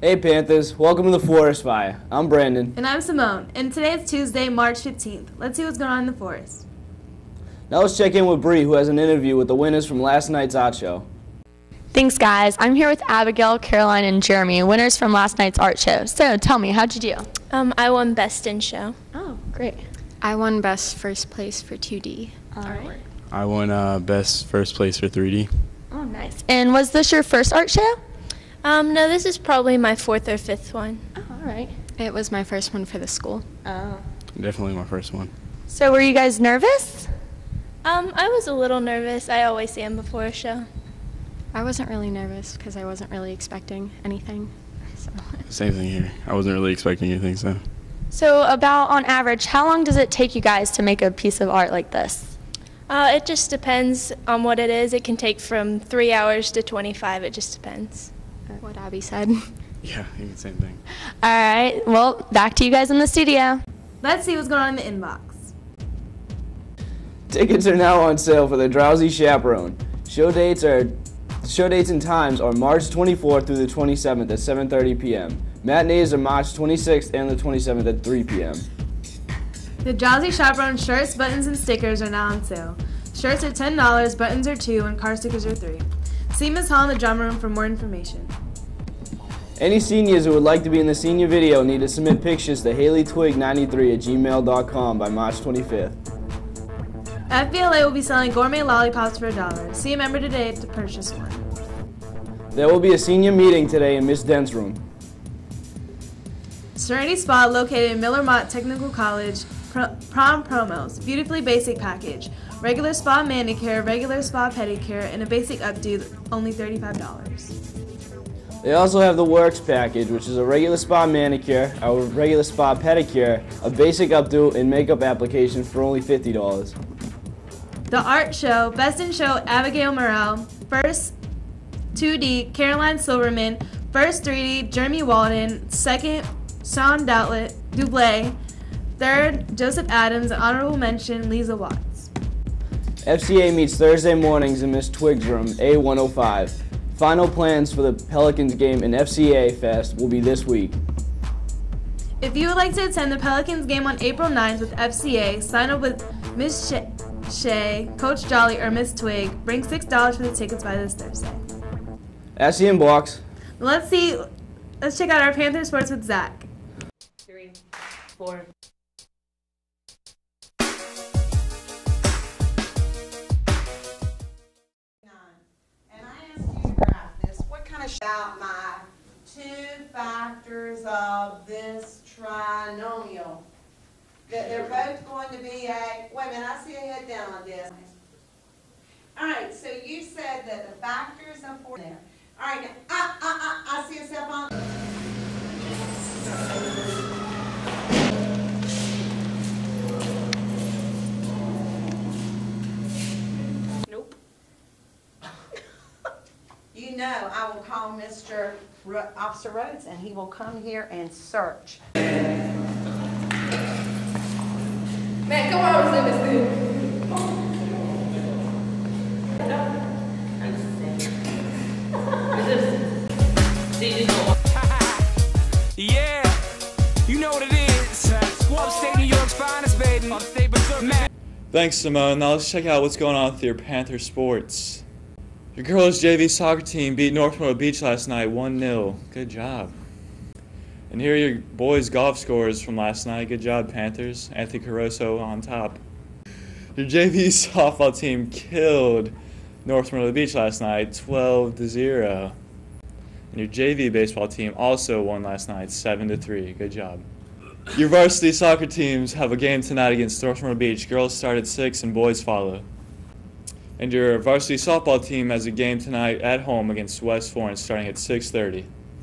Hey Panthers, welcome to the Forest Fire. I'm Brandon. And I'm Simone, and today is Tuesday, March 15th. Let's see what's going on in the forest. Now let's check in with Bree, who has an interview with the winners from last night's art show. Thanks, guys. I'm here with Abigail, Caroline, and Jeremy, winners from last night's art show. So tell me, how'd you do? I won Best in Show. Oh, great. I won Best First Place for 2D. All right. I won Best First Place for 3D. Oh, nice. And was this your first art show? No, this is probably my fourth or fifth one. Oh, all right. It was my first one for the school. Oh. Definitely my first one. So were you guys nervous? I was a little nervous. I always am before a show. I wasn't really nervous because I wasn't really expecting anything. So. Same thing here. I wasn't really expecting anything, so. So about on average, how long does it take you guys to make a piece of art like this? It just depends on what it is. It can take from 3 hours to 25. It just depends. What Abby said. Yeah, same thing. All right. Well, back to you guys in the studio. Let's see what's going on in the inbox. Tickets are now on sale for the Drowsy Chaperone. Show dates and times are March 24th through the 27th at 7:30 p.m. Matinees are March 26th and the 27th at 3 p.m. The Drowsy Chaperone shirts, buttons, and stickers are now on sale. Shirts are $10, buttons are $2, and car stickers are $3. See Ms. Hall in the drum room for more information. Any seniors who would like to be in the senior video need to submit pictures to haleytwig93@gmail.com by March 25th. FBLA will be selling gourmet lollipops for $1. See a member today to purchase one. There will be a senior meeting today in Miss Dent's room. Serenity Spa, located in Miller Mott Technical College, prom promos, beautifully basic package, regular spa manicure, regular spa pedicure, and a basic updo, only $35. They also have the Works package, which is a regular spa manicure, a regular spa pedicure, a basic updo, and makeup application for only $50. The art show, Best in Show, Abigail Morrell, First 2D, Caroline Silverman, First 3D, Jeremy Walden, Second, Sean Dublé, Third, Joseph Adams, and Honorable Mention, Lisa Watts. FCA meets Thursday mornings in Miss Twig's room, A105. Final plans for the Pelicans game and FCA Fest will be this week. If you would like to attend the Pelicans game on April 9th with FCA, sign up with Miss Shea, Coach Jolly, or Miss Twig. Bring $6 for the tickets by this Thursday. That's the inbox. Let's check out our Panther Sports with Zach. 3, 4. About my two factors of this trinomial. That they're both going to be a, wait a minute, I see a head down on this. Alright, so you said that the factors of 4 there. Alright, now, I see yourself on. You know, I will call Mr. Officer Rhodes, and he will come here and search. Man, come on, this Yeah, you know what it is. Upstate New York's finest, baby. Upstate Berserk. Thanks, Simone. Now let's check out what's going on with your Panther Sports. Your girls' JV soccer team beat North Myrtle Beach last night 1-0. Good job. And here are your boys' golf scores from last night. Good job, Panthers. Anthony Caruso on top. Your JV softball team killed North Myrtle Beach last night 12-0. And your JV baseball team also won last night 7-3. Good job. Your varsity soccer teams have a game tonight against North Myrtle Beach. Girls start at 6 and boys follow. And your varsity softball team has a game tonight at home against West Florence starting at 6:30.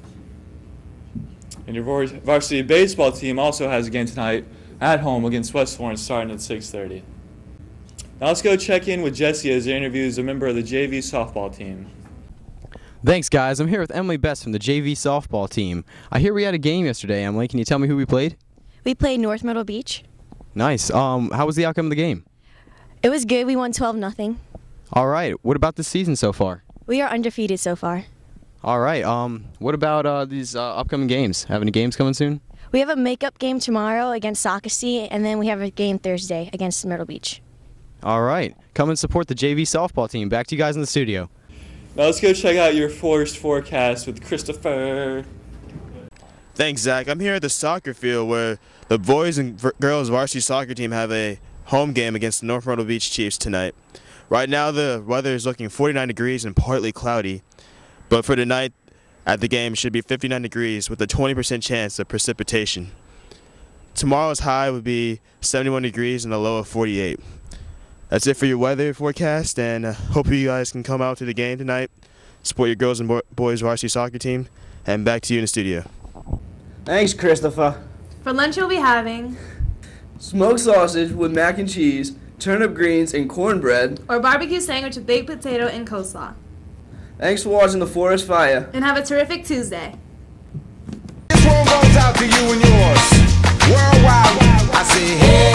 And your varsity baseball team also has a game tonight at home against West Florence starting at 6:30. Now let's go check in with Jesse as he interviews a member of the JV softball team. Thanks, guys. I'm here with Emily Best from the JV softball team. I hear we had a game yesterday, Emily. Can you tell me who we played? We played North Myrtle Beach. Nice. How was the outcome of the game? It was good. We won 12-0. All right. What about this season so far? We are undefeated so far. All right. What about these upcoming games? Have any games coming soon? We have a makeup game tomorrow against Sockasee, and then we have a game Thursday against Myrtle Beach. All right. Come and support the JV softball team. Back to you guys in the studio. Now let's go check out your forest forecast with Christopher. Thanks, Zach. I'm here at the soccer field where the boys and girls varsity soccer team have a home game against the North Myrtle Beach Chiefs tonight. Right now the weather is looking 49 degrees and partly cloudy, but for tonight at the game it should be 59 degrees with a 20% chance of precipitation. Tomorrow's high would be 71 degrees and a low of 48. That's it for your weather forecast, and hope you guys can come out to the game tonight, support your girls and boys varsity soccer team, and back to you in the studio. Thanks, Christopher. For lunch, you'll be having smoked sausage with mac and cheese, turnip greens, and cornbread, or barbecue sandwich with baked potato and coleslaw. Thanks for watching the Forest Fire. And have a terrific Tuesday. This one goes out to you and yours. Worldwide, I say hey.